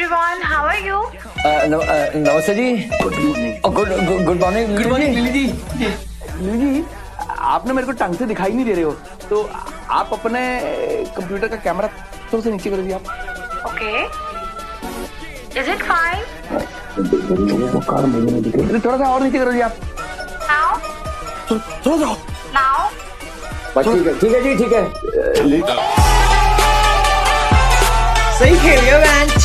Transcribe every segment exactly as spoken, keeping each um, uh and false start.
everyone, how are you? नमस्ते जी। Good good good morning. Good morning Lily ji. Lily ji, आप ना मेरे को टंग से दिखाई नहीं दे रहे हो, तो आप अपने कंप्यूटर का कैमरा थोड़ा सा नीचे कर दीजिए आप। Okay. Is it fine? थोड़ा सा और नीचे कर दीजिए आप। Now? थोड़ा सा। Now? ठीक है ठीक है जी ठीक है। सही खेल गया बेंच।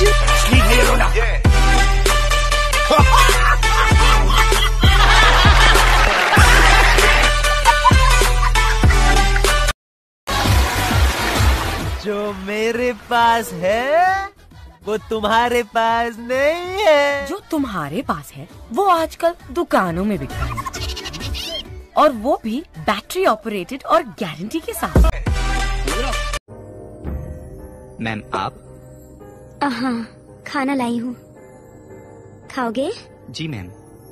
जो मेरे पास है वो तुम्हारे पास नहीं है। जो तुम्हारे पास है वो आजकल दुकानों में बिकता है, और वो भी बैटरी ऑपरेटेड और गारंटी के साथ। मैम आप? हाँ, खाना लाई हूँ, खाओगे? जी मैम।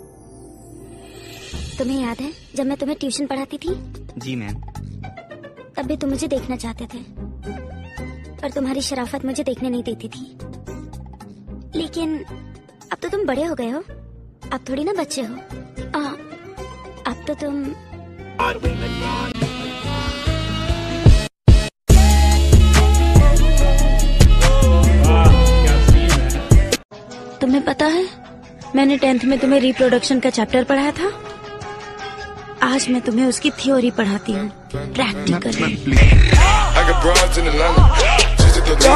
तुम्हें याद है जब मैं तुम्हें ट्यूशन पढ़ाती थी? जी मैम। तब भी तुम मुझे देखना चाहते थे, पर तुम्हारी शराफत मुझे देखने नहीं देती थी। लेकिन अब तो तुम बड़े हो गए हो, अब थोड़ी ना बच्चे हो। आ, अब तो तुम तुम्हें पता है मैंने टेंथ में तुम्हें रिप्रोडक्शन का चैप्टर पढ़ाया था। आज मैं तुम्हें उसकी थ्योरी पढ़ाती हूँ, प्रैक्टिकली।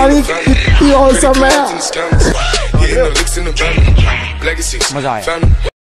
मजा आया।